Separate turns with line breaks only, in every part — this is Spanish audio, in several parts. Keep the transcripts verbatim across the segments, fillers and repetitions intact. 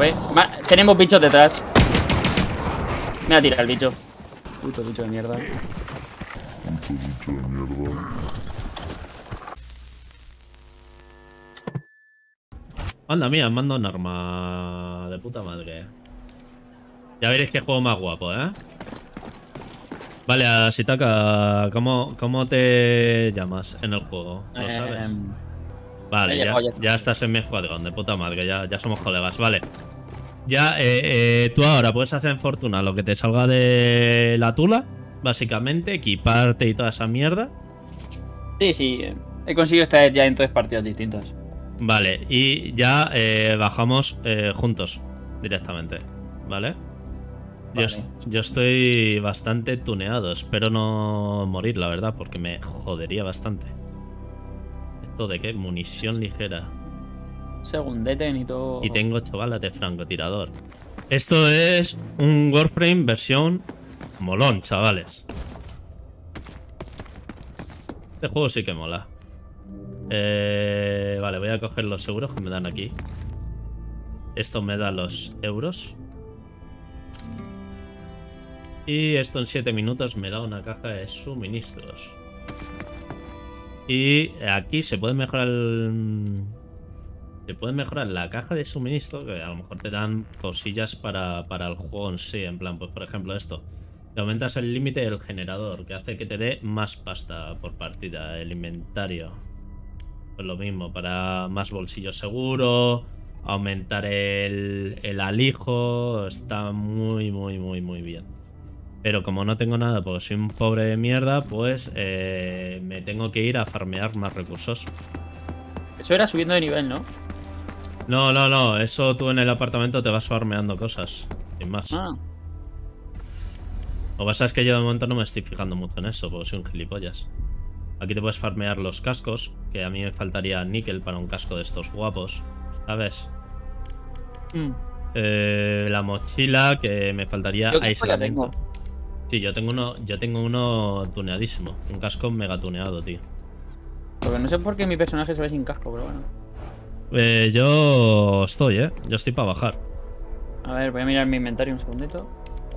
tope. Ma tenemos bichos detrás. Me va a tirar el bicho. Puto bicho de mierda.
Puto bicho de mierda.
Anda, mira, mando un arma de puta madre. Ya veréis qué juego más guapo, ¿eh? Vale, Ashitaka, ¿cómo, ¿cómo te llamas en el juego? ¿Lo sabes?
Eh,
Vale, ya, ya estás en mi escuadrón, de puta madre, ya, ya somos colegas, vale. Ya, eh, eh, tú ahora puedes hacer en Fortuna lo que te salga de la tula, básicamente, equiparte y toda esa mierda.
Sí, sí, he conseguido estar ya en tres partidas distintas.
Vale, y ya eh, bajamos eh, juntos, directamente, ¿vale? Yo,
Vale.
yo estoy bastante tuneado, espero no morir, la verdad, porque me jodería bastante. ¿Esto de qué? Munición ligera.
Segundete y todo.
Y tengo ocho balas de francotirador. Esto es un Warframe versión molón, chavales. Este juego sí que mola. Eh, vale, voy a coger los euros que me dan aquí. Esto me da los euros. Y esto en siete minutos me da una caja de suministros. Y aquí se puede mejorar el... Se puede mejorar la caja de suministro, que a lo mejor te dan cosillas para, para el juego en sí. En plan, pues por ejemplo esto. Te aumentas el límite del generador, que hace que te dé más pasta por partida. El inventario. Pues lo mismo, para más bolsillos seguros. Aumentar el, el alijo. Está muy, muy, muy, muy bien. Pero como no tengo nada porque soy un pobre de mierda, pues eh, me tengo que ir a farmear más recursos.
Eso era subiendo de nivel, ¿no?
No, no, no. Eso tú en el apartamento te vas farmeando cosas. Sin más.
Ah.
Lo que pasa es que yo de momento no me estoy fijando mucho en eso, porque soy un gilipollas. Aquí te puedes farmear los cascos, que a mí me faltaría níquel para un casco de estos guapos, ¿sabes?
Mm.
Eh, la mochila, que me faltaría
Yo casco ya
aislamiento.
tengo.
Sí, yo tengo uno, yo tengo uno tuneadísimo. Un casco mega tuneado, tío.
Porque no sé por qué mi personaje se ve sin casco, pero bueno.
Eh, yo estoy, ¿eh? Yo estoy para bajar.
A ver, voy a mirar mi inventario un segundito.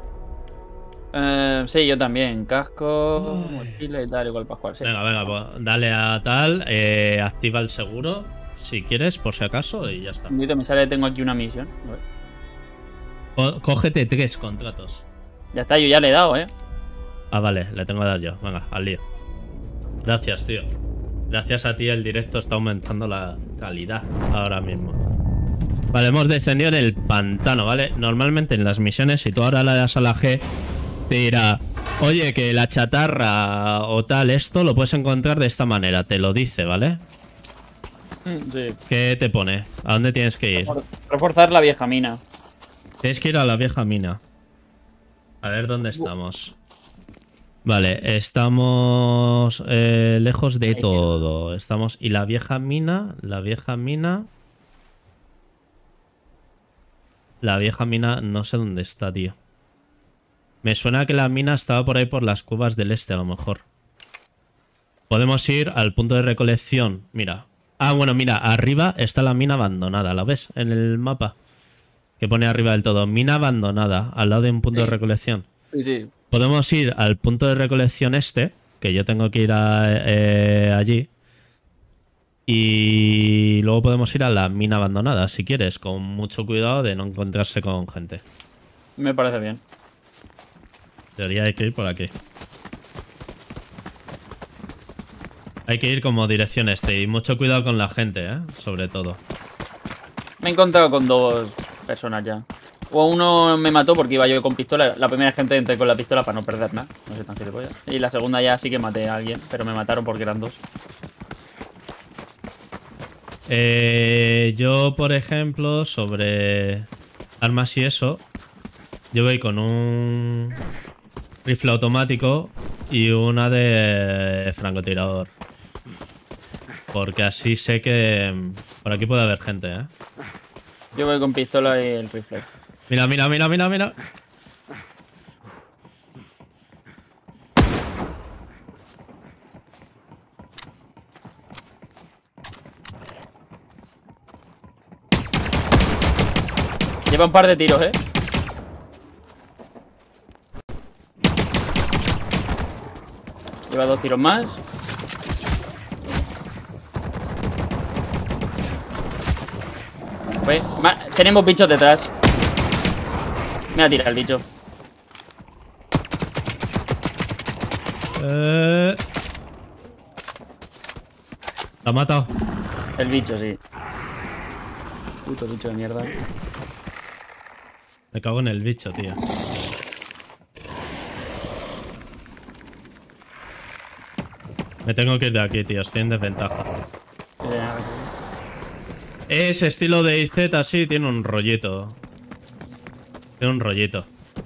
Eh, sí, yo también. Casco,
Uy.
mochila y tal, igual para jugar. Sí.
Venga, venga, pues dale a tal. Eh, activa el seguro, si quieres, por si acaso, y ya está.
Un momento, me sale, tengo aquí una misión. A ver.
Co- Cógete tres contratos.
Ya está, yo ya le he dado, ¿eh?
Ah, vale, le tengo que dar yo. Venga, al lío. Gracias, tío. Gracias a ti el directo está aumentando la calidad ahora mismo. Vale, hemos descendido en el pantano, ¿vale? Normalmente en las misiones, si tú ahora le das a la G, te dirá, oye, que la chatarra o tal, esto lo puedes encontrar de esta manera. Te lo dice, ¿vale?
Sí.
¿Qué te pone? ¿A dónde tienes que ir?
Reforzar la vieja mina.
Tienes que ir a la vieja mina. A ver dónde estamos. Vale, estamos eh, lejos de todo. Estamos... Y la vieja mina... La vieja mina... La vieja mina no sé dónde está, tío. Me suena que la mina estaba por ahí por las cuevas del este, a lo mejor. Podemos ir al punto de recolección. Mira. Ah, bueno, mira, arriba está la mina abandonada. ¿La ves en el mapa? Que pone arriba del todo. Mina abandonada, al lado de un punto
Sí.
de recolección.
Sí, sí.
Podemos ir al punto de recolección este, que yo tengo que ir a, eh, allí. Y luego podemos ir a la mina abandonada, si quieres, con mucho cuidado de no encontrarse con gente.
Me parece bien.
Debería hay que ir por aquí. Hay que ir como dirección este y mucho cuidado con la gente, ¿eh? Sobre todo.
Me he encontrado con dos personas ya. O uno me mató porque iba yo con pistola. La primera gente entré con la pistola para no perder nada. No sé tan gilipollas. Y la segunda ya sí que maté a alguien, pero me mataron porque eran dos.
Eh, yo, por ejemplo, sobre armas y eso, yo voy con un rifle automático y una de francotirador. Porque así sé que por aquí puede haber gente, ¿eh?
Yo voy con pistola y el rifle.
Mira, mira, mira, mira, mira.
Lleva un par de tiros, eh. Lleva dos tiros más. Pues, tenemos bichos detrás. Me ha tirado el bicho.
Eh... ¿La ha matado?
El bicho, sí. Puto bicho de mierda.
Me cago en el bicho, tío. Me tengo que ir de aquí, tío. Estoy en desventaja. Ese estilo de I Z así tiene un rollito. Tiene un rollito.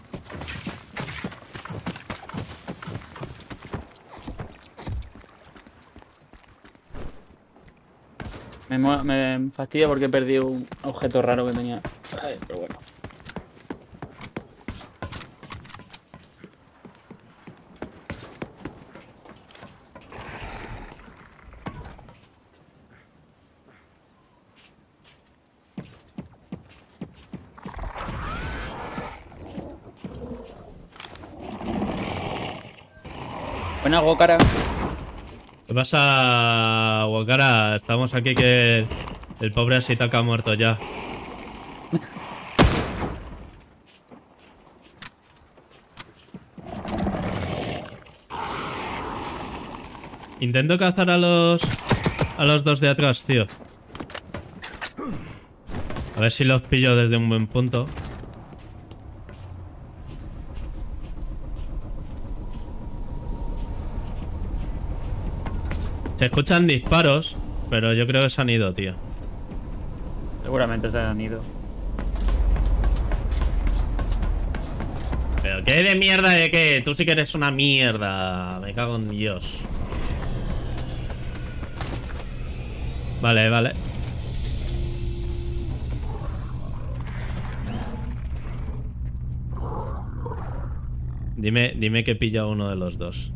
Me, me fastidia porque he perdido un objeto raro que tenía. Ay, pero bueno. Buena Gokara.
¿Qué pasa, Wakara? Estamos aquí que el pobre Asitaka ha muerto ya. Intento cazar a los a los dos de atrás, tío. A ver si los pillo desde un buen punto. Se escuchan disparos, pero yo creo que se han ido, tío.
Seguramente se han ido.
¿Pero qué de mierda de qué? Tú sí que eres una mierda. Me cago en Dios. Vale, vale. Dime, dime que pilla uno de los dos.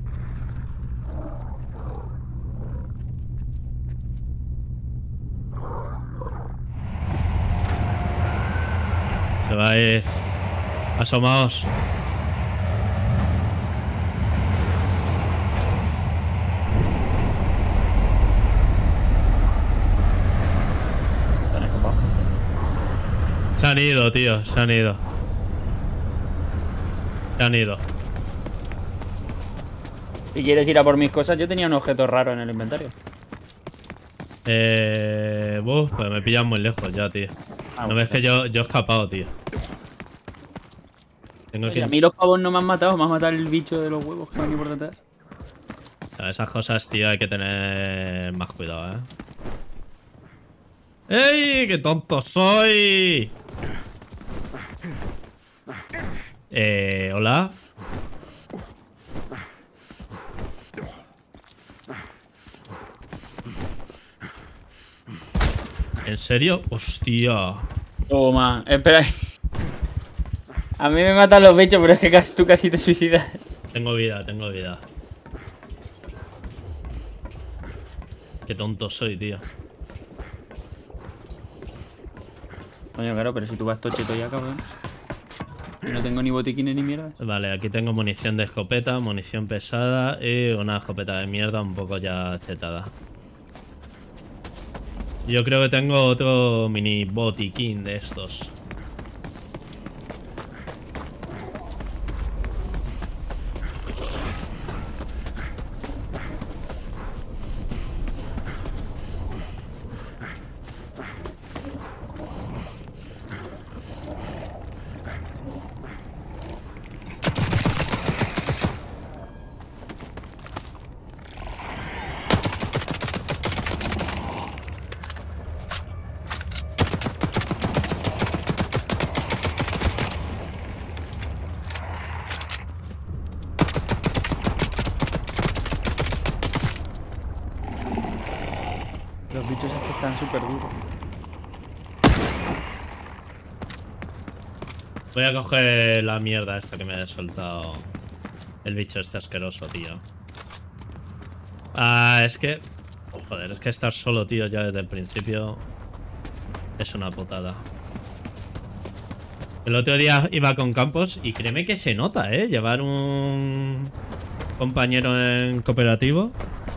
Se va a ir. Asomaos. Se han ido, tío. Se han ido. Se han ido.
Si quieres ir a por mis cosas, yo tenía un objeto raro en el inventario.
Eh... Uf, pues me pillan muy lejos ya, tío.
Ah,
no ves que yo, yo he escapado, tío. Tengo
Oye,
que...
a mí los pavos no me han matado, me ha matado el bicho de los huevos que me han ido por detrás.
Esas cosas, tío, hay que tener más cuidado, ¿eh? ¡Ey! ¡Qué tonto soy! Eh... ¿Hola? ¿En serio? ¡Hostia!
Toma, espera. A mí me matan los bichos, pero es que casi, tú casi te suicidas.
Tengo vida, tengo vida. Qué tonto soy, tío.
Coño, claro, pero si tú vas tocheto ya, cabrón. Yo no tengo ni botiquines ni mierda.
Vale, aquí tengo munición de escopeta, munición pesada y una escopeta de mierda un poco ya chetada. Yo creo que tengo otro mini botiquín de estos.
Los bichos es que están súper duros.
Voy a coger la mierda esta que me ha soltado el bicho este asqueroso, tío. Ah, es que... oh, joder, es que estar solo, tío, ya desde el principio es una putada. El otro día iba con Campos y créeme que se nota, ¿eh? Llevar un compañero en cooperativo.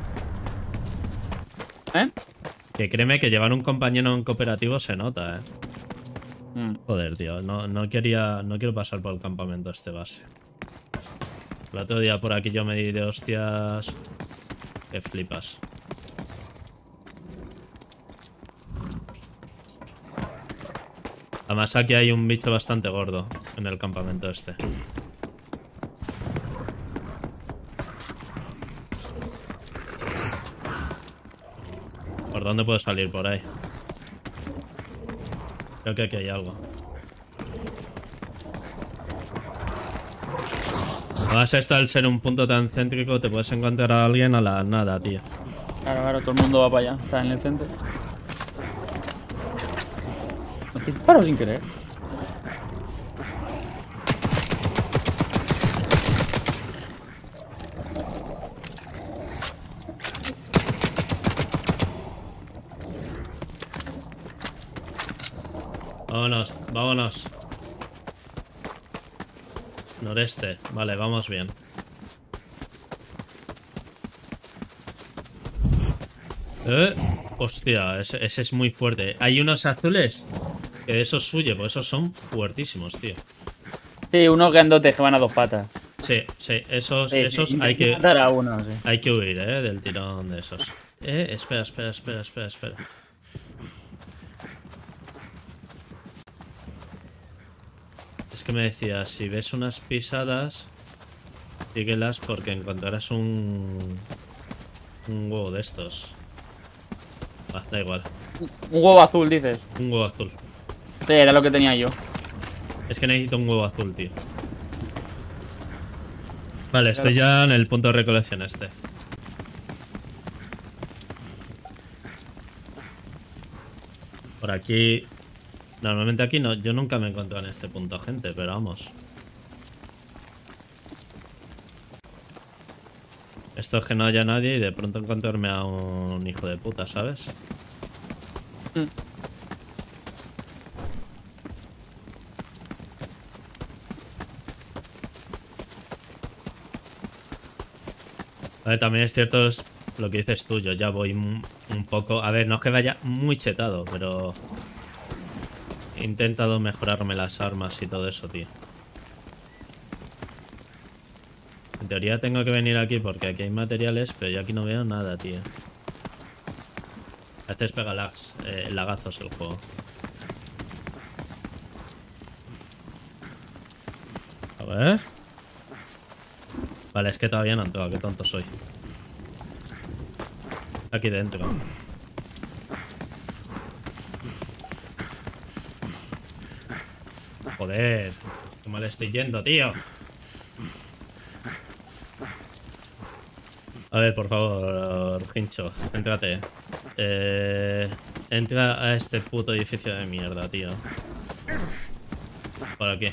¿Eh?
Que créeme que llevar un compañero en cooperativo se nota, ¿eh?
Mm.
Joder, tío. No, no quería... No quiero pasar por el campamento este base. El otro día por aquí yo me di de hostias... Que flipas. Además aquí hay un bicho bastante gordo en el campamento este. ¿Por dónde puedo salir? Por ahí. Creo que aquí hay algo. Además esto al ser un punto tan céntrico te puedes encontrar a alguien a la nada, tío.
Claro, claro, todo el mundo va para allá. Está en el centro. Me disparo sin querer.
Vámonos, vámonos. Noreste. Vale, vamos bien. Eh, hostia, ese, ese es muy fuerte. Hay unos azules que de esos suye, porque esos son fuertísimos, tío.
Sí, unos grandotes que van a dos patas.
Sí, sí, esos,
Sí,
esos
sí,
hay que
matar a uno, sí.
hay que huir, eh, del tirón de esos. Eh, espera, espera, espera, espera, espera, espera. Es que me decía, si ves unas pisadas, síguelas porque encontrarás un un huevo de estos. Ah, da igual.
Un huevo azul, dices.
Un huevo azul.
Sí, era lo que tenía yo.
Es que necesito un huevo azul, tío. Vale, estoy ya en el punto de recolección este. Por aquí... Normalmente aquí no, yo nunca me encuentro en este punto gente, pero vamos. Esto es que no haya nadie y de pronto encontrarme a un hijo de puta, ¿sabes?
Mm.
Vale, también es cierto es lo que dices tú, yo ya voy un, un poco... A ver, no es que vaya muy chetado, pero... He intentado mejorarme las armas y todo eso, tío. En teoría tengo que venir aquí porque aquí hay materiales, pero yo aquí no veo nada, tío. A veces pega lags, eh, lagazos el juego. A ver... Vale, es que todavía no han entrado, qué tonto soy. Aquí dentro. Joder, qué mal estoy yendo, tío. A ver, por favor, Hincho, entrate. Eh, entra a este puto edificio de mierda, tío. Por aquí.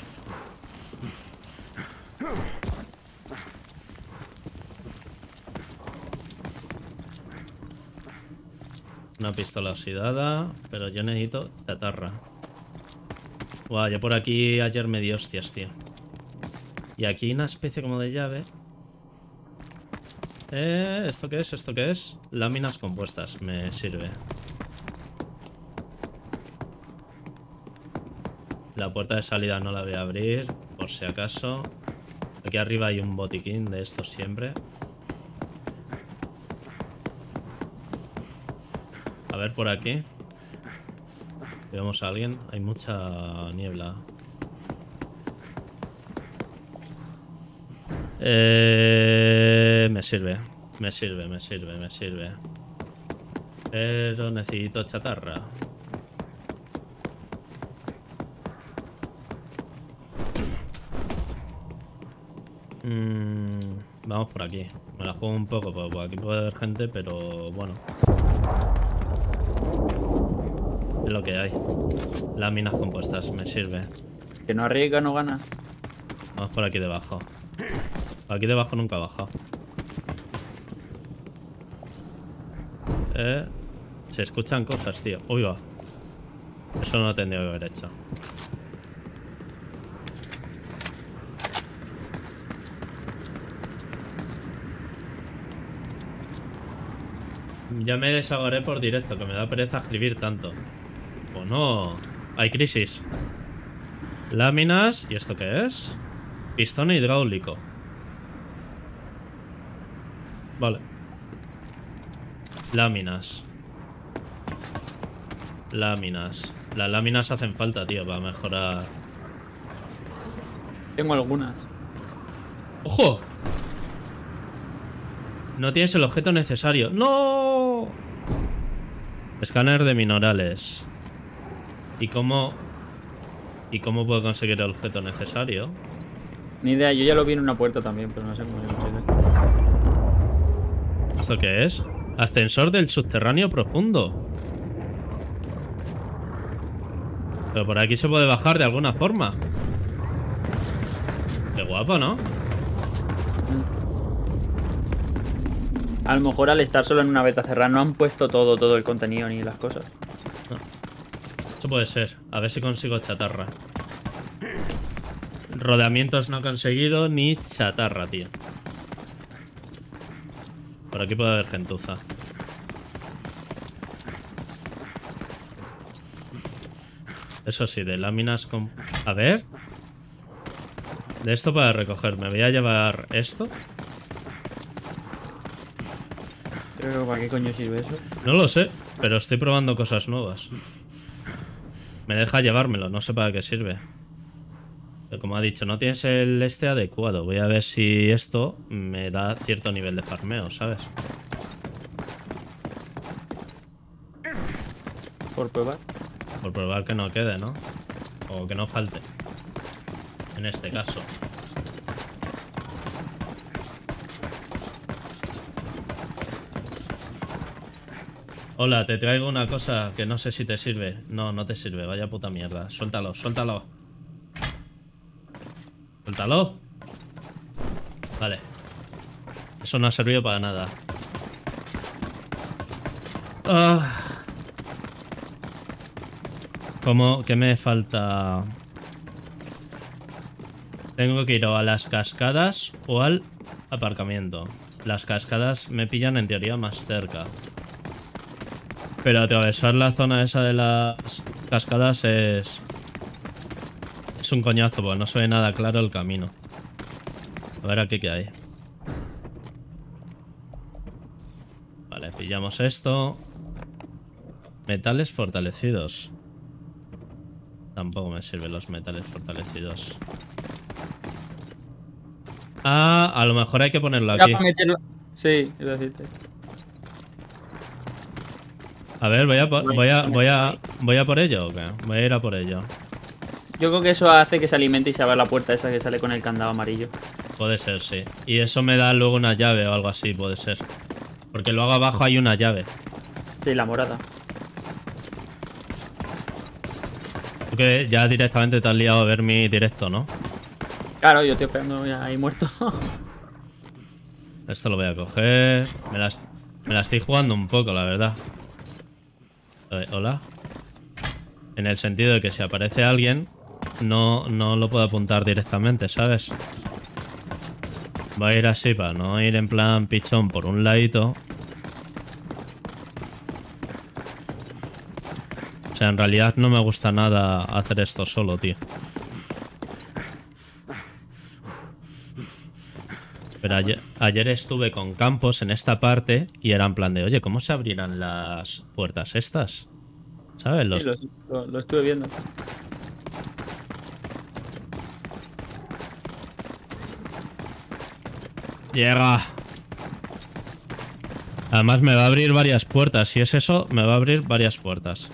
Una pistola oxidada, pero yo necesito chatarra. Buah, yo por aquí ayer me di hostias, tío. Y aquí una especie como de llave. Eh, ¿esto qué es? ¿Esto qué es? Láminas compuestas, me sirve. La puerta de salida no la voy a abrir, por si acaso. Aquí arriba hay un botiquín de estos siempre. A ver por aquí. Vemos a alguien. Hay mucha niebla. Eh, me sirve. Me sirve, me sirve, me sirve. Pero necesito chatarra. Mm, vamos por aquí. Me la juego un poco, porque por aquí puede haber gente, pero bueno. Es lo que hay. Láminas compuestas, me sirve.
Que no arriesga, no gana.
Vamos por aquí debajo. Por aquí debajo nunca he bajado. Eh, se escuchan cosas, tío. Uy, va. Eso no lo tendría que haber hecho. Ya me desahogaré por directo, que me da pereza escribir tanto. ¿O no? Hay crisis. Láminas. ¿Y esto qué es? Pistón hidráulico. Vale. Láminas. Láminas. Las láminas hacen falta, tío, para mejorar.
Tengo algunas.
¡Ojo! No tienes el objeto necesario. ¡No! Escáner de minerales. ¿Y cómo... ¿Y cómo puedo conseguir el objeto necesario?
Ni idea, yo ya lo vi en una puerta también, pero no sé cómo se consigue.
¿Esto qué es? Ascensor del subterráneo profundo. Pero por aquí se puede bajar de alguna forma. Qué guapo, ¿no?
A lo mejor al estar solo en una beta cerrada no han puesto todo, todo el contenido ni las cosas.
No. Eso puede ser. A ver si consigo chatarra. Rodeamientos no conseguido ni chatarra, tío. Por aquí puede haber gentuza. Eso sí, de láminas con... A ver. De esto para recoger. Me voy a llevar esto.
Pero ¿para qué coño sirve eso?
No lo sé, pero estoy probando cosas nuevas. Me deja llevármelo, no sé para qué sirve. Pero como ha dicho, no tienes el este adecuado. Voy a ver si esto me da cierto nivel de farmeo, ¿sabes?
Por probar.
Por probar que no quede, ¿no? O que no falte. En este caso. Hola, te traigo una cosa que no sé si te sirve. No, no te sirve, vaya puta mierda. Suéltalo, suéltalo. Suéltalo. Vale. Eso no ha servido para nada. Ah. ¿Cómo? ¿Qué me falta? Tengo que ir o a las cascadas o al aparcamiento. Las cascadas me pillan en teoría más cerca. Pero atravesar la zona esa de las cascadas es... Es un coñazo, porque no se ve nada claro el camino. A ver aquí qué hay. Vale, pillamos esto. Metales fortalecidos. Tampoco me sirven los metales fortalecidos. Ah, a lo mejor hay que ponerlo aquí.
Ya para meterlo. Sí, iba a decirte.
A ver, voy a, por, voy a, voy a, voy a por ello, ¿o qué? Voy a ir a por ello.
Yo creo que eso hace que se alimente y se abra la puerta esa que sale con el candado amarillo.
Puede ser, sí. Y eso me da luego una llave o algo así, puede ser. Porque luego abajo hay una llave.
Sí, la morada.
Tú que ya directamente te has liado a ver mi directo, ¿no?
Claro, yo estoy esperando ya ahí muerto.
Esto lo voy a coger. Me la, me la estoy jugando un poco, la verdad. Eh, Hola. En el sentido de que si aparece alguien, no, no lo puedo apuntar directamente, ¿sabes? Va a ir así para no ir en plan pichón por un ladito. O sea, en realidad no me gusta nada hacer esto solo, tío. Pero ayer, ayer estuve con Campos en esta parte y era en plan de, oye, ¿cómo se abrirán las puertas estas? ¿Sabes? Los...
Sí, lo, lo, lo estuve viendo.
Llega. Además me va a abrir varias puertas. Si es eso, me va a abrir varias puertas.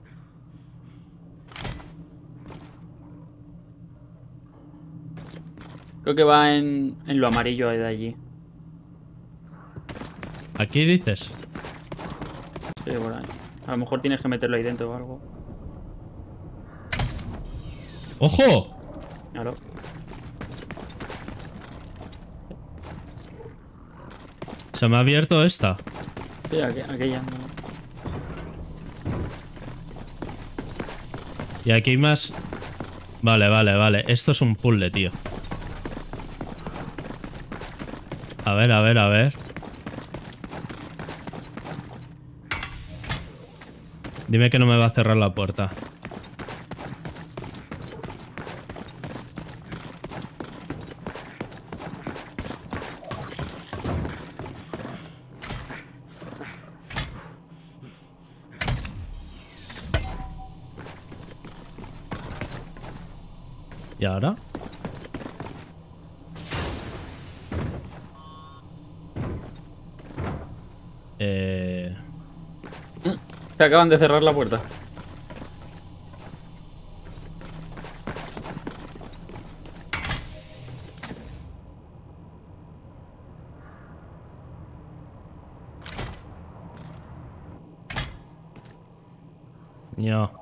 Creo que va en, en lo amarillo de allí.
¿Aquí dices?
Sí, por ahí. A lo mejor tienes que meterlo ahí dentro o algo.
¡Ojo!
Claro.
Se me ha abierto esta.
Sí, aqu aquella. No.
Y aquí hay más... Vale, vale, vale. Esto es un puzzle, tío. A ver, a ver, a ver. Dime que no me va a cerrar la puerta. ¿Y ahora? Eh...
Se acaban de cerrar la puerta.
No.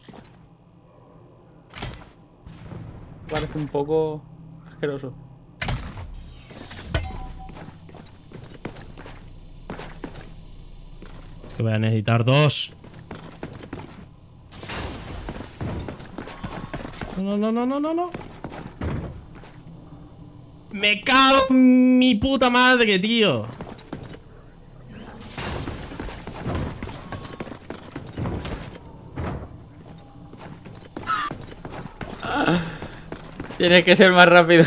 Parece un poco asqueroso.
Que voy a necesitar dos. No, no, no, no, no, no. Me cago en mi puta madre, tío.
Tienes que ser más rápido.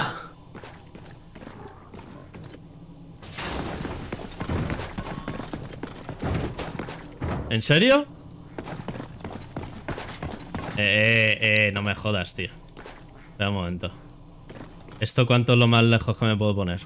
¿En serio? Eh, eh, eh, no me jodas, tío. Espera un momento. ¿Esto cuánto es lo más lejos que me puedo poner?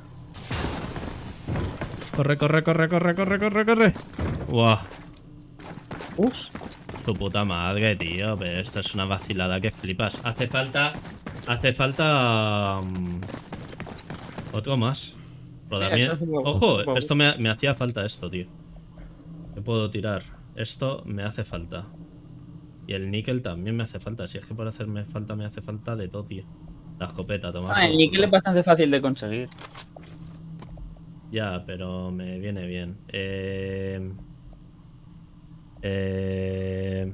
Corre, corre, corre, corre, corre, corre, corre. Buah.
Ups.
Tu puta madre, tío. Pero esto es una vacilada que flipas. Hace falta... Hace falta... Um, otro más. Rodamiento. Ojo, esto me, me hacía falta esto, tío. ¿Qué puedo tirar? Esto me hace falta. Y el níquel también me hace falta. Si es que por hacerme falta me hace falta de todo, tío. La escopeta, toma.
Ah, el níquel es bastante fácil de conseguir.
Ya, pero me viene bien. Eh... Eh...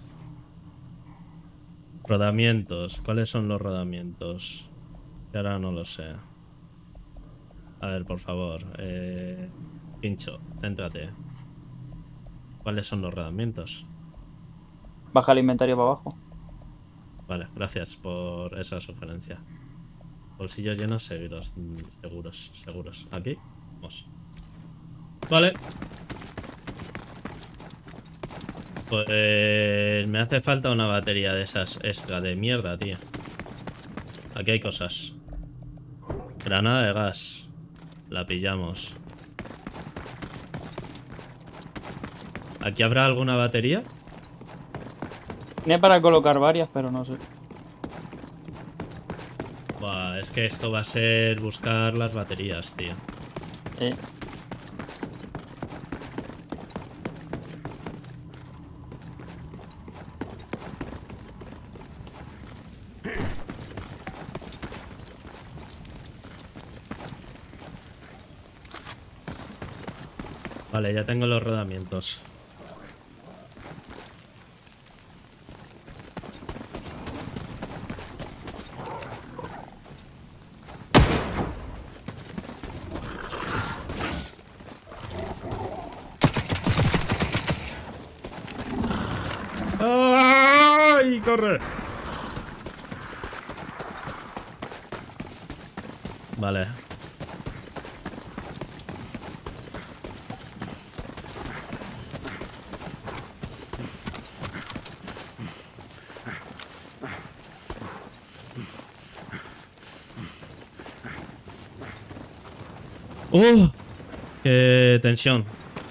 Rodamientos. ¿Cuáles son los rodamientos? Que ahora no lo sé. A ver, por favor. Eh... Pincho, céntrate. ¿Cuáles son los rodamientos?
Baja el inventario para abajo.
Vale, gracias por esa sugerencia. Bolsillos llenos seguros, seguros, seguros. Aquí, vamos. Vale. Pues me hace falta una batería de esas extra de mierda, tío. Aquí hay cosas. Granada de gas. La pillamos. ¿Aquí habrá alguna batería?
Tiene para colocar varias, pero no sé.
Buah, es que esto va a ser buscar las baterías, tío.
Eh.
Vale, ya tengo los rodamientos. ¡Ay! ¡Corre! Vale. ¡Uh! ¡Qué tensión!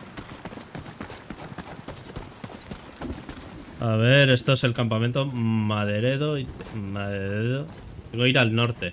A ver, esto es el campamento Maderedo y... Maderedo. Tengo que ir al norte.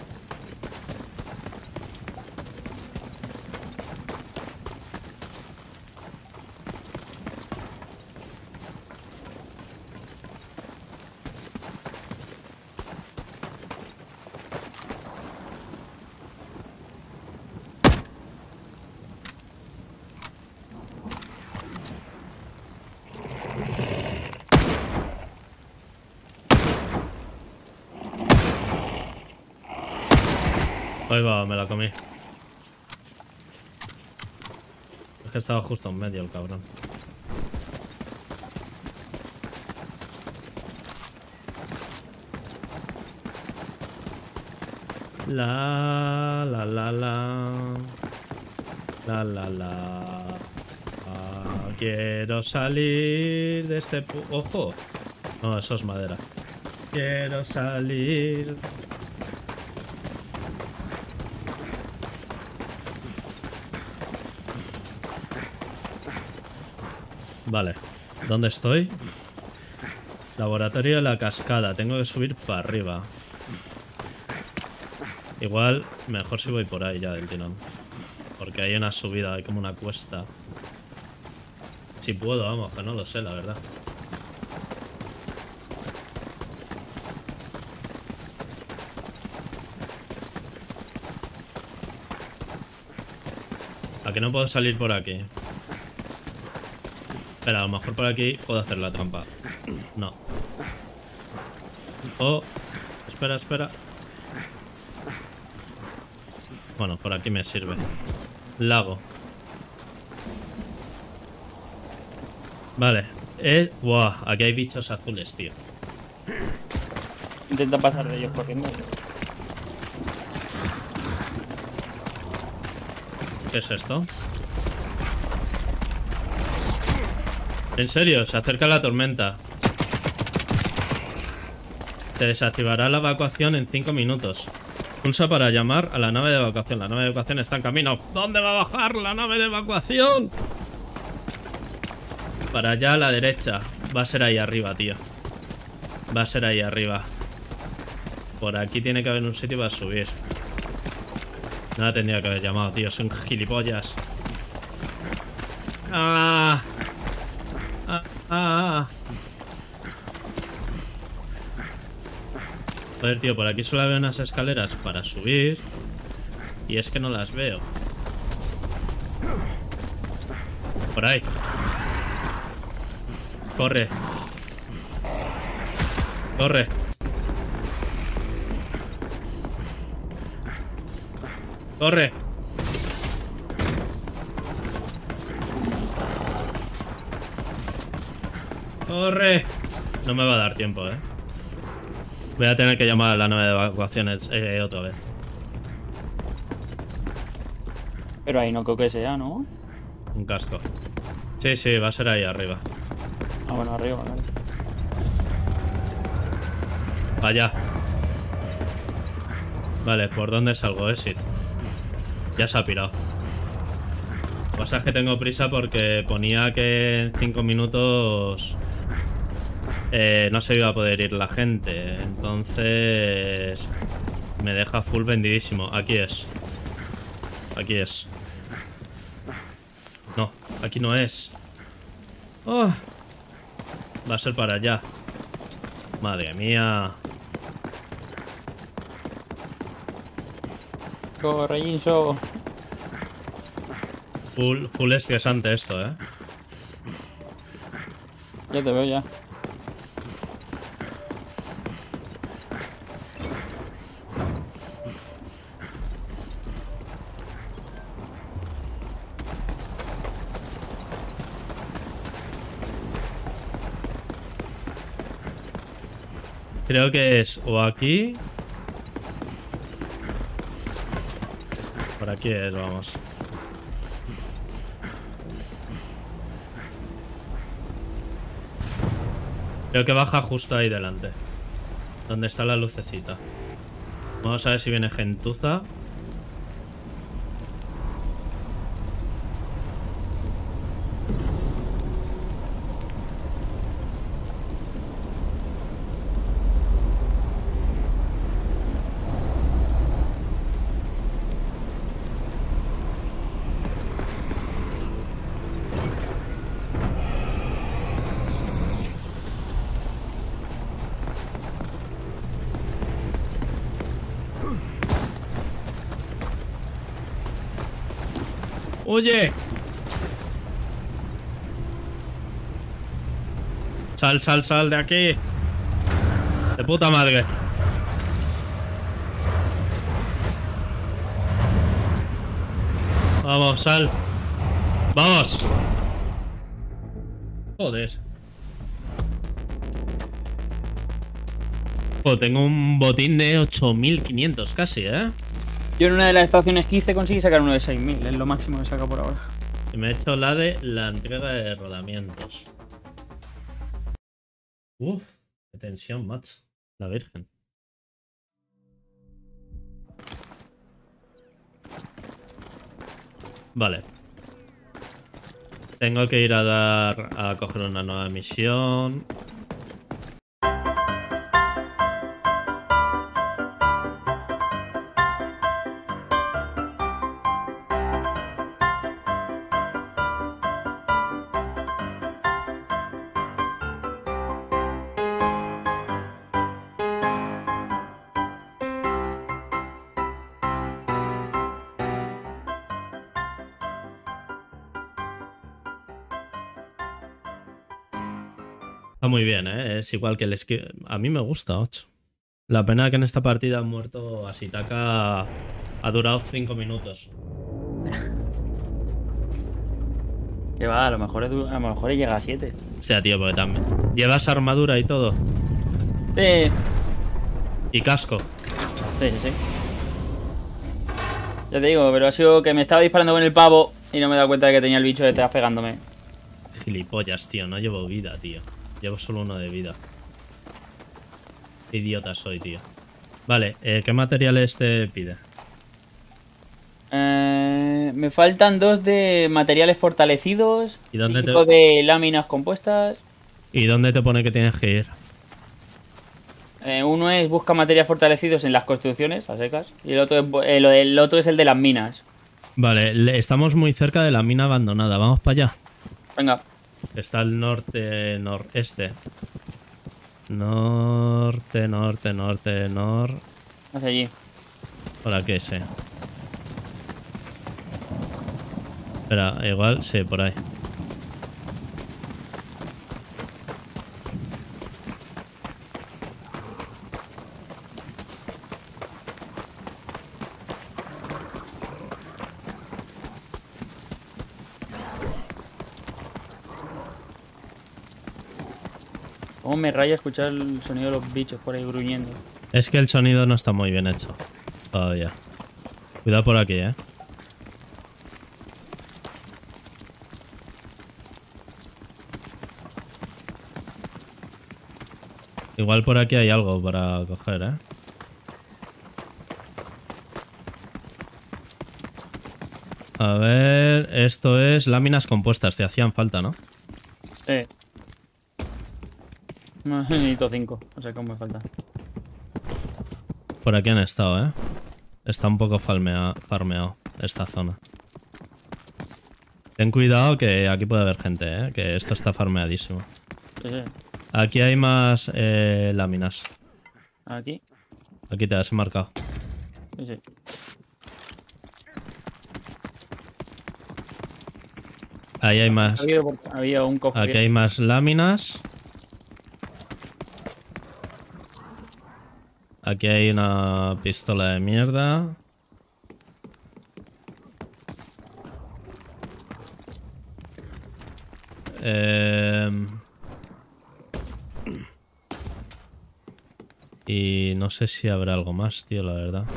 Ahí va, me la comí. Es que estaba justo en medio el cabrón. La, la, la, la. La, la, la. Ah, quiero salir de este... pu ¡Ojo! No, eso es madera. Quiero salir... Vale. ¿Dónde estoy? Laboratorio de la cascada. Tengo que subir para arriba. Igual, mejor si voy por ahí ya del tirón. Porque hay una subida, hay como una cuesta. Si puedo, vamos, que no lo sé, la verdad. ¿A que no puedo salir por aquí? Espera, a lo mejor por aquí puedo hacer la trampa. No. Oh, espera, espera. Bueno, por aquí me sirve. Lago. Vale. Es... Buah, aquí hay bichos azules, tío.
Intenta pasar de ellos corriendo.
¿Qué es esto? En serio, se acerca la tormenta. Se desactivará la evacuación en cinco minutos. Pulsa para llamar a la nave de evacuación. La nave de evacuación está en camino. ¿Dónde va a bajar la nave de evacuación? Para allá a la derecha. Va a ser ahí arriba, tío. Va a ser ahí arriba. Por aquí tiene que haber un sitio para subir. Nada tendría que haber llamado, tío. Son gilipollas. ¡Ah! ¡Ah! ¡Ah! Joder, tío, por aquí solo había unas escaleras para subir. Y es que no las veo. Por ahí. Corre. Corre. Corre. Corre. No me va a dar tiempo, eh. Voy a tener que llamar a la nave de evacuaciones eh, otra vez.
Pero ahí no creo que sea, ¿no?
Un casco. Sí, sí, va a ser ahí arriba.
Ah, bueno, arriba, vale.
Allá. Vale, ¿por dónde salgo? Exit. Ya se ha pirado. Lo que pasa es que tengo prisa porque ponía que en cinco minutos eh, no se iba a poder ir la gente. Entonces me deja full vendidísimo. Aquí es. Aquí es. No, aquí no es. Oh. Va a ser para allá. Madre mía.
Corre, Jinso.
Full, full estresante esto, eh.
Ya te veo ya.
Creo que es o aquí. Por aquí es, vamos. Creo que baja justo ahí delante. Donde está la lucecita. Vamos a ver si viene gentuza. ¡Oye! Sal, sal, sal de aquí. De puta madre. Vamos, sal. Vamos. Joder. Pues tengo un botín de ocho mil quinientos casi, ¿eh?
Yo en una de las estaciones que hice conseguí sacar uno de seis mil. Es lo máximo que saca por ahora.
Y me he hecho la de la entrega de rodamientos. Uf, qué tensión, macho. La virgen. Vale. Tengo que ir a dar a coger una nueva misión. Está muy bien, ¿eh? Es igual que el esquive. A mí me gusta, ocho. La pena que en esta partida han muerto Ashitaka. Ha durado cinco minutos.
Que va, a lo mejor, es du- a lo mejor llega a siete.
O sea, tío, porque también. Llevas armadura y todo.
Sí,
Y casco.
sí, sí, sí. Ya te digo, pero ha sido que me estaba disparando con el pavo y no me he dado cuenta de que tenía el bicho detrás pegándome.
Gilipollas, tío. No llevo vida, tío. Llevo solo uno de vida. Qué idiota soy, tío. Vale, eh, ¿qué materiales te pide?
Eh, me faltan dos de materiales fortalecidos.
¿Y dónde te-
cinco de láminas compuestas.
¿Y dónde te pone que tienes que ir?
Eh, uno es busca materiales fortalecidos en las construcciones, a secas. Y el otro es, bu- eh, lo del otro es el de las minas.
Vale, le- estamos muy cerca de la mina abandonada. Vamos para allá.
Venga.
Está al norte, noreste. Norte, norte, norte, nor.
Hacia allí.
¿Por aquí? Sí. Espera, igual, sí, por ahí.
¿Cómo me raya escuchar el sonido de los bichos por ahí gruñendo?
Es que el sonido no está muy bien hecho. Todavía. Cuidado por aquí, eh. Igual por aquí hay algo para coger, eh. A ver, esto es láminas compuestas, te hacían falta, ¿no?
Sí. No, necesito cinco, o sea, ¿cómo me falta?
Por aquí han estado, ¿eh? Está un poco farmea- farmeado esta zona. Ten cuidado que aquí puede haber gente, ¿eh? Que esto está farmeadísimo.
Sí, sí.
Aquí hay más eh, láminas.
Aquí.
Aquí te has marcado.
Sí, sí.
Ahí hay más.
Había, había un cofre.
Aquí hay más láminas. Aquí hay una pistola de mierda. Eh... Y no sé si habrá algo más, tío, la verdad.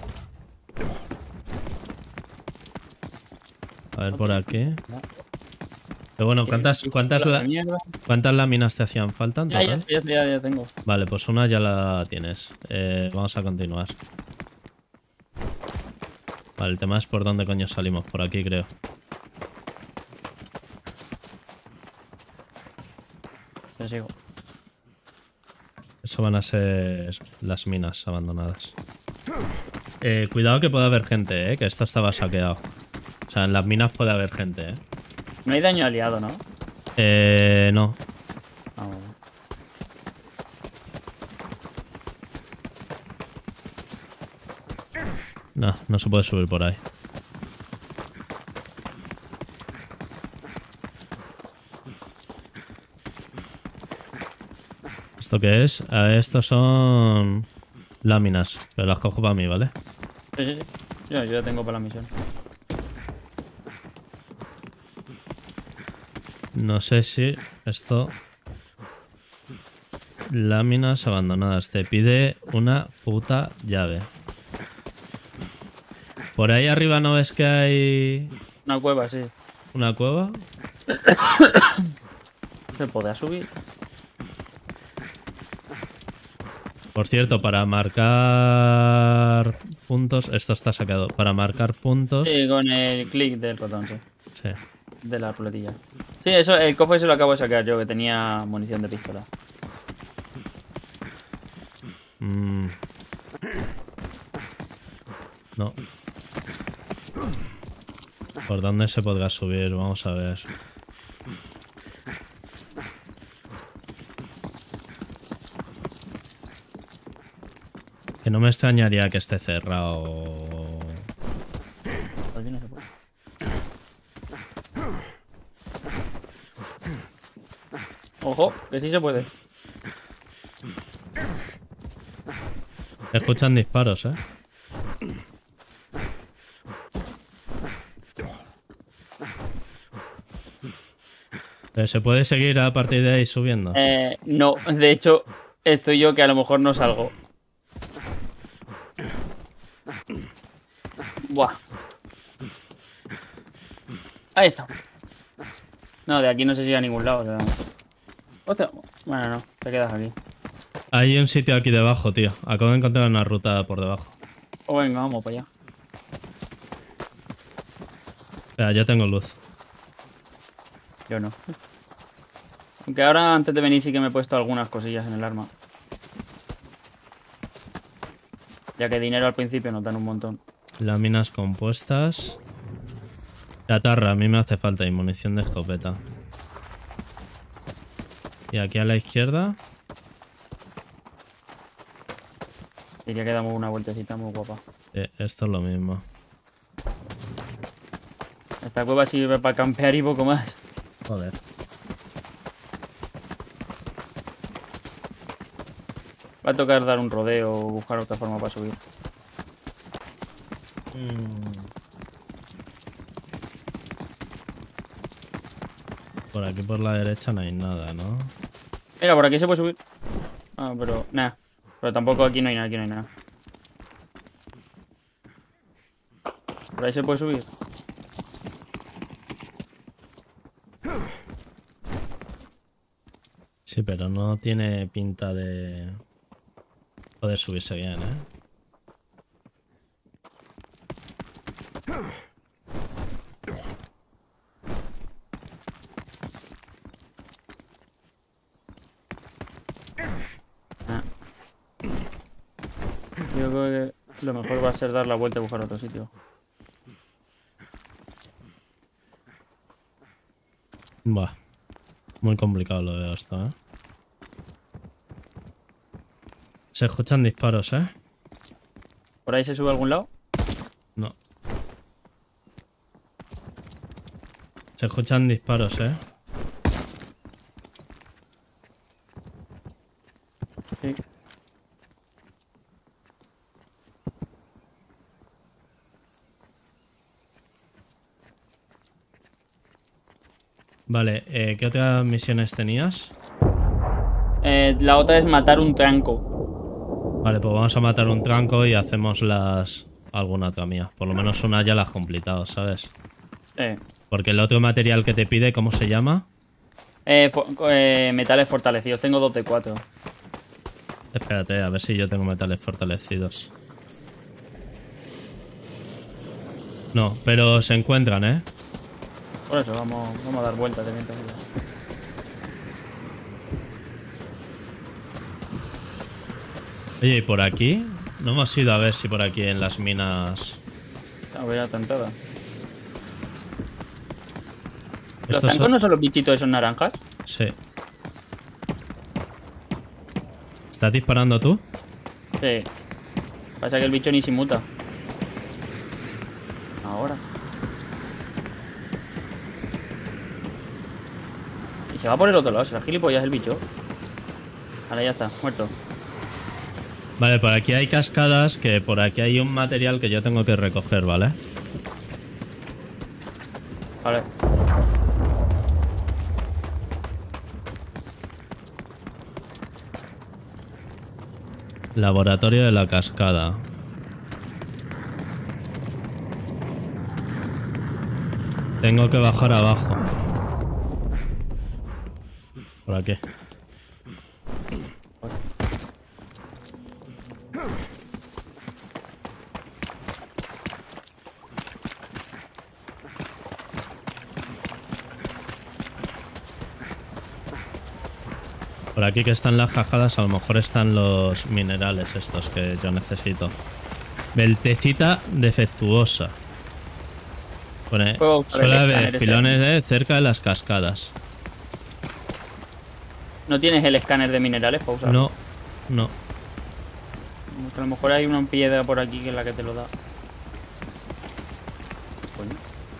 A ver por aquí. Pero bueno, ¿cuántas, cuántas,
Pistola
la-
de mierda.
cuántas láminas te hacían falta en
Ya, ya,
total?
ya, ya, ya tengo.
Vale, pues una ya la tienes. Eh, vamos a continuar. Vale, el tema es por dónde coño salimos. Por aquí, creo.
Ya sigo.
Eso van a ser las minas abandonadas. Eh, cuidado que puede haber gente, eh. Que esto estaba saqueado. O sea, en las minas puede haber gente, eh.
No hay daño aliado, ¿no?
Eh, no.
Ah, bueno.
No, no se puede subir por ahí. ¿Esto qué es? Ah, estos son láminas, pero las cojo para mí, ¿vale?
Sí, sí, sí. Yo, yo ya tengo para la misión.
No sé si esto... Láminas abandonadas. Te pide una puta llave. Por ahí arriba no ves que hay
Una cueva, sí.
una cueva.
¿Se podrá subir?
Por cierto, para marcar puntos... Esto está sacado. Para marcar puntos...
Sí, con el clic del botón, sí.
Sí.
De la ruletilla. Sí, eso, el cofre se lo acabo de sacar yo, que tenía munición de pistola.
Mm. No. ¿Por dónde se podrá subir? Vamos a ver. Que no me extrañaría que esté cerrado.
Aquí no se puede. Ojo, que sí se puede.
Se escuchan disparos, ¿eh? Eh, ¿Se puede seguir a partir de ahí subiendo?
Eh, no, de hecho, estoy yo que a lo mejor no salgo. Buah. Ahí está. No, de aquí no se sigue a ningún lado. O sea... Hostia. Bueno, no, te quedas aquí.
Hay un sitio aquí debajo, tío. Acabo de encontrar una ruta por debajo.
O venga, vamos para allá.
Espera, ya tengo luz.
Yo no. Aunque ahora, antes de venir, sí que me he puesto algunas cosillas en el arma. Ya que dinero al principio nos dan un montón.
Láminas compuestas. Chatarra, a mí me hace falta y munición de escopeta. Y aquí a la izquierda.
Diría que damos una vueltecita muy guapa.
Eh, esto es lo mismo.
Esta cueva sirve para campear y poco más.
Joder.
Va a tocar dar un rodeo o buscar otra forma para subir.
Por aquí por la derecha no hay nada, ¿no?
Mira, por aquí se puede subir. Ah, pero nada. Pero tampoco aquí no hay nada, aquí no hay nada. Por ahí se puede subir.
Sí, pero no tiene pinta de poder subirse bien, ¿eh?
Ah. Yo creo que lo mejor va a ser dar la vuelta y buscar otro sitio.
Buah. Muy complicado lo veo esto, ¿eh? Se escuchan disparos, ¿eh?
¿Por ahí se sube a algún lado?
No. Se escuchan disparos, ¿eh?
Sí.
Vale, eh, ¿qué otras misiones tenías?
Eh, la otra es matar un tranco.
Vale, pues vamos a matar un tranco y hacemos las... alguna otra mía. Por lo menos una ya la has completado, ¿sabes?
Eh,
Porque el otro material que te pide, ¿cómo se llama?
eh, fo- eh, metales fortalecidos. Tengo dos de cuatro.
Espérate, a ver si yo tengo metales fortalecidos. No, pero se encuentran, ¿eh?
Por eso, vamos, vamos a dar vueltas de mientras.
Oye, ¿y por aquí? No hemos ido a ver si por aquí en las minas...
A ver, atentada. ¿Los
Estos
trancos
son...
no son los bichitos esos naranjas?
Sí. ¿Estás disparando tú?
Sí. Pasa que el bicho ni se muta. Ahora. Y se va por el otro lado, se la gilipollas el bicho. Ahora ya está, muerto.
Vale, por aquí hay cascadas, que por aquí hay un material que yo tengo que recoger, ¿vale?
Vale.
Laboratorio de la cascada. Tengo que bajar abajo. ¿Por aquí? Por aquí que están las jajadas, a lo mejor están los minerales estos que yo necesito. Beltecita defectuosa. Pone, suele haber filones eh, cerca de las cascadas.
¿No tienes el escáner de minerales para usarlo?
No, no.
A lo mejor hay una piedra por aquí que es la que te lo da. Coño.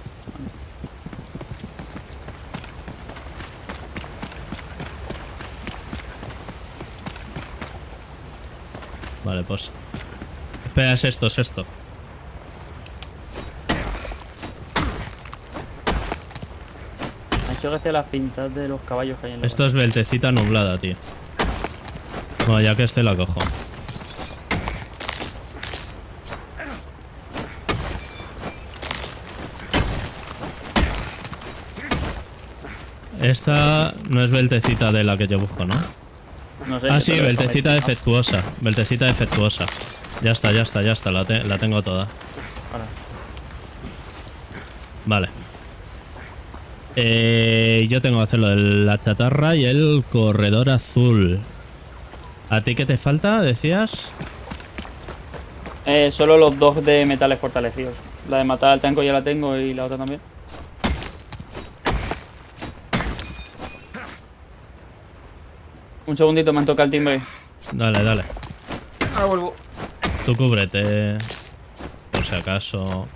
Vale, pues... Espera, es esto, es esto.
Me ha hecho gracia las pintas de los caballos que hay en la
Esto es beltecita nublada, tío. Bueno, ya que este la cojo. Esta no es beltecita de la que yo busco, ¿no?
No sé,
Ah, sí,
pero
beltecita
comer-
defectuosa. Beltecita defectuosa. Ya está, ya está, ya está. La, te- la tengo toda.
Ahora.
Vale. Eh, yo tengo que hacerlo de la chatarra y el corredor azul. ¿A ti qué te falta? Decías.
Eh, solo los dos de metales fortalecidos. La de matar al tanco ya la tengo y la otra también. Un segundito, me han tocado el timbre.
Dale, dale.
Ahora vuelvo.
Tú cúbrete. Por si acaso.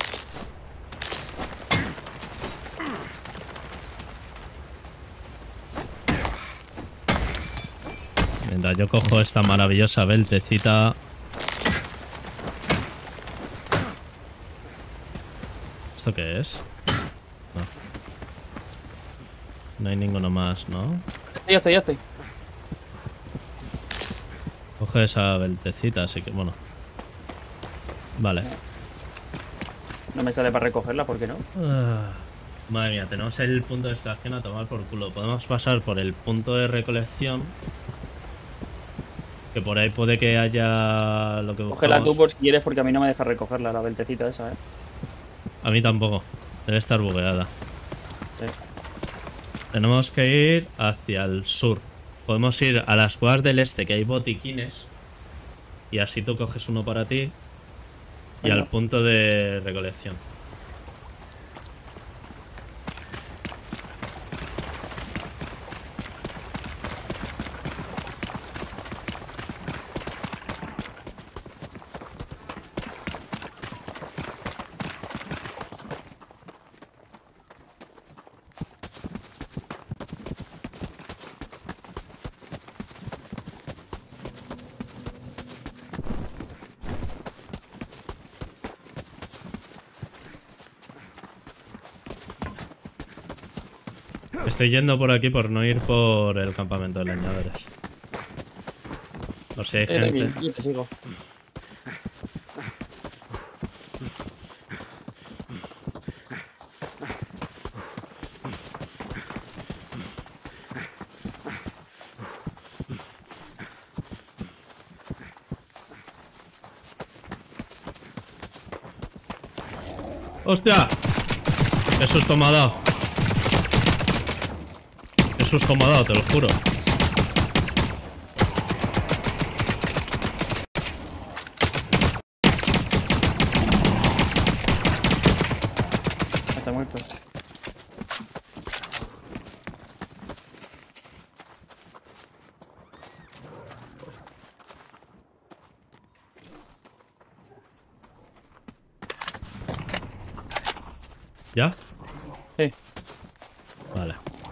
Mientras yo cojo esta maravillosa beltecita. ¿Esto qué es? No. No hay ninguno más, ¿no?
Ya estoy, ya estoy.
Coge esa beltecita, así que bueno. Vale.
No me sale para recogerla, ¿por qué no?
Ah, madre mía, tenemos el punto de extracción a tomar por culo. Podemos pasar por el punto de recolección. Que por ahí puede que haya lo que
Cógela
buscamos.
tú por si quieres, porque a mí no me deja recogerla, la beltecita esa, ¿eh?
A mí tampoco. Debe estar bugueada.
Sí.
Tenemos que ir hacia el sur. Podemos ir a las cuevas del este, que hay botiquines. Y así tú coges uno para ti. Y
Venga.
al punto de recolección. Estoy yendo por aquí por no ir por el campamento de leñadores. Por si hay
Eh,
gente.
Yo te sigo.
¡Hostia! ¡Qué susto me ha dado! ¡Qué susto me ha dado, te lo juro!
Está muerto.
¿Ya?
Sí.
Vale.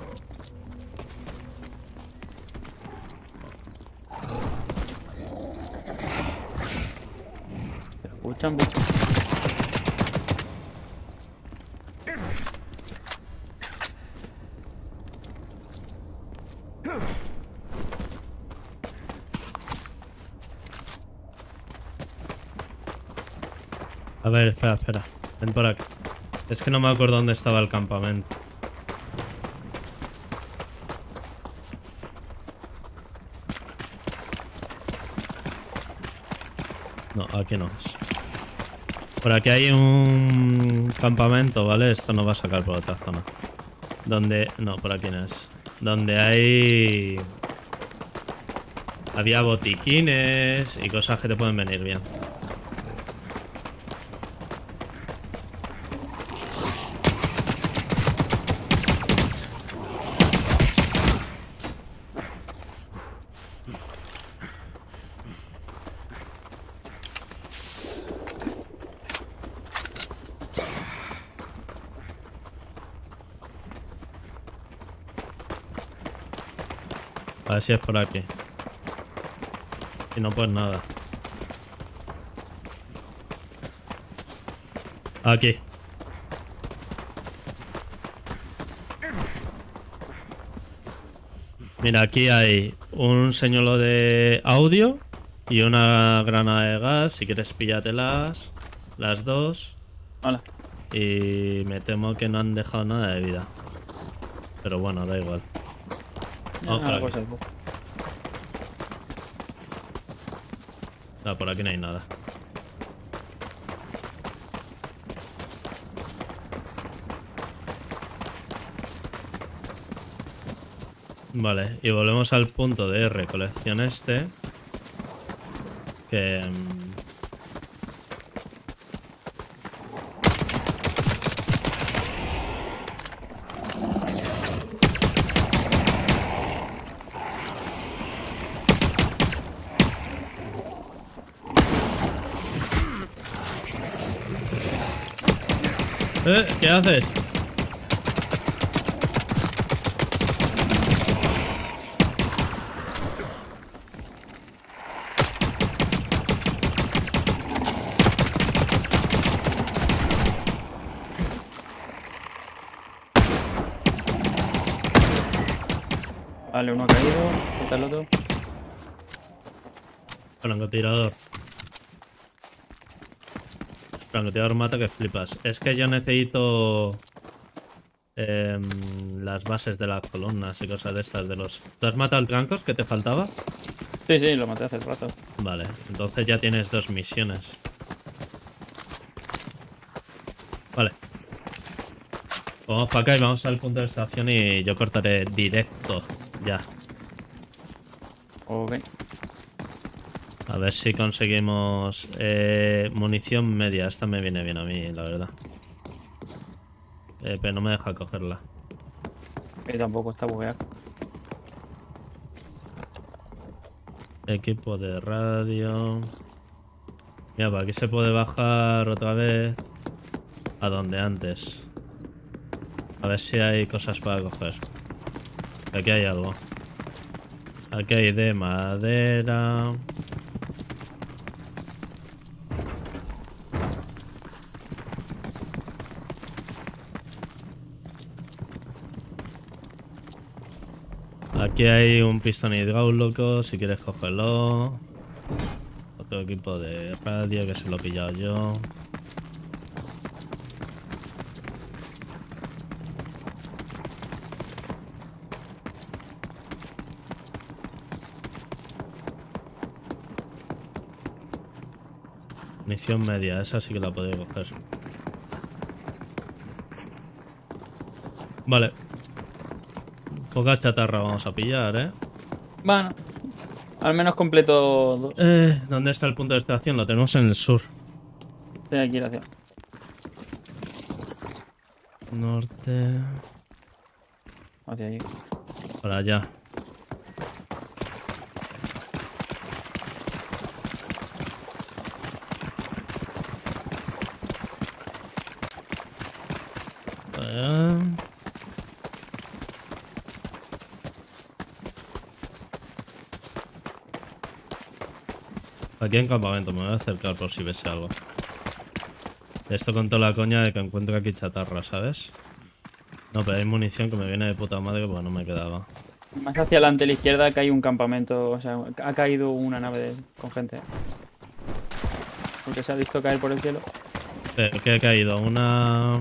Se escuchan, bicho.
A ver, espera, espera. Ven por aquí. Es que no me acuerdo dónde estaba el campamento. No, aquí no es. Por aquí hay un campamento, ¿vale? Esto nos va a sacar por otra zona. Donde... No, por aquí no es. Donde hay... Había botiquines y cosas que te pueden venir bien. A ver si es por aquí. Y no, pues nada. Aquí. Mira, aquí hay un señuelo de audio y una granada de gas. Si quieres, píllatelas. Las dos.
Hola.
Y me temo que no han dejado nada de vida. Pero bueno, da igual. Vamos por aquí. No, por aquí no hay nada. Vale, y volvemos al punto de recolección este. Que... ¿Eh? ¿Qué haces?
Vale, uno ha caído. Quita el otro.
Francotirador. Francotirador mata que flipas. Es que yo necesito eh, las bases de las columnas y cosas de estas de los... ¿Tú has matado al trancos que te faltaba?
Sí, sí, lo maté hace rato.
Vale, entonces ya tienes dos misiones. Vale. Vamos para acá y vamos al punto de estación y yo cortaré directo. Ya.
Ok.
A ver si conseguimos eh, munición media. Esta me viene bien a mí, la verdad. Eh, pero no me deja cogerla.
Y tampoco está bugueado.
Equipo de radio. Mira, por aquí se puede bajar otra vez. A donde antes. A ver si hay cosas para coger. Aquí hay algo. Aquí hay de madera. Aquí hay un pistón hidráulico, si quieres cogerlo. Otro equipo de radio que se lo he pillado yo. Munición media, esa sí que la podéis coger. Vale. Poca chatarra vamos a pillar, ¿eh?
Bueno, al menos completo.
Eh, ¿dónde está el punto de extracción? Lo tenemos en el sur.
Estoy aquí la ciudad.
Norte.
Hacia allí.
Para allá. Allá. Aquí en campamento, me voy a acercar por si ves algo. Esto con toda la coña de que encuentro aquí chatarra, ¿sabes? No, pero hay munición que me viene de puta madre porque no me quedaba.
Más hacia adelante a la izquierda que hay un campamento, o sea, ha caído una nave de- con gente. Porque se ha visto caer por el cielo.
Eh, ¿Qué ha caído? Una...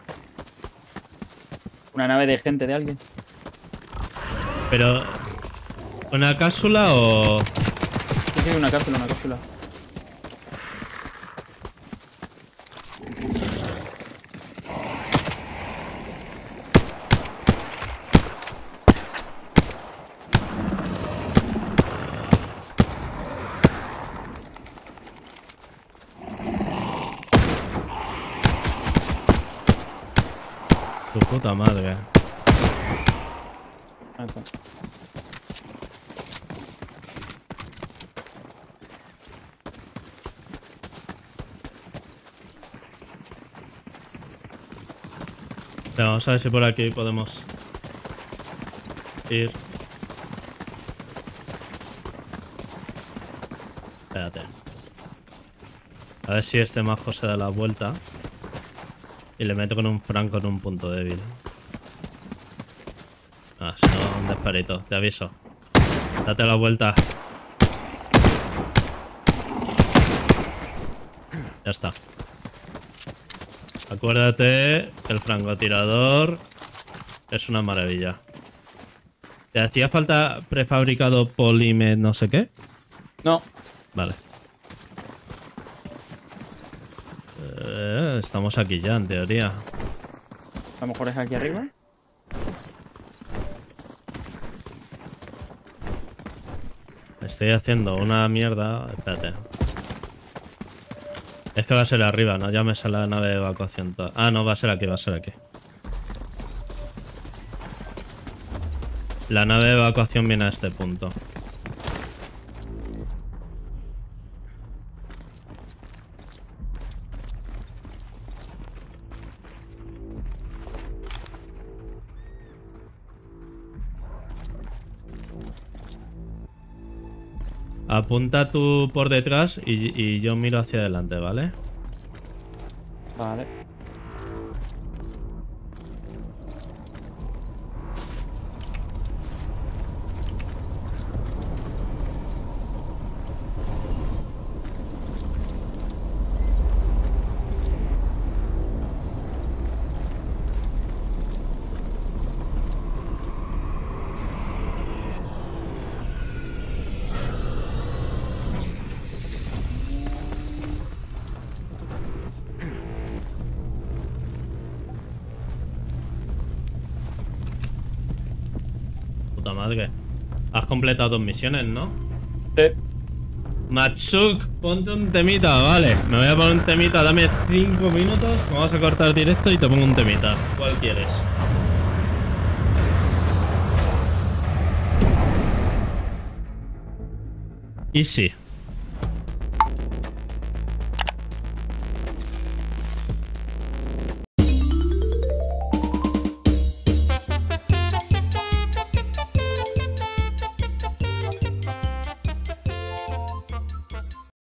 Una nave de gente de alguien.
Pero... ¿Una cápsula o...?
Sí, sí, una cápsula, una cápsula.
Tu puta madre.
Ahí está.
Venga, vamos a ver si por aquí podemos ir. Espérate. A ver si este majo se da la vuelta. Y le meto con un franco en un punto débil. Ah, si no, un disparito. Te aviso. Date la vuelta. Ya está. Acuérdate que el francotirador es una maravilla. ¿Te hacía falta prefabricado polimed no sé qué?
No.
Vale. Eh, estamos aquí ya, en teoría.
A lo mejor es aquí arriba.
Estoy haciendo una mierda. Espérate. Es que va a ser arriba, ¿no? Ya me sale la nave de evacuación. Ah, no, va a ser aquí, va a ser aquí. La nave de evacuación viene a este punto. Apunta tú por detrás y, y yo miro hacia adelante, ¿vale?
Vale.
Puta madre. Has completado dos misiones, ¿no?
Sí.
Machuk, ponte un temita, vale. Me voy a poner un temita, dame cinco minutos. Vamos a cortar directo y te pongo un temita. ¿Cuál quieres? Easy.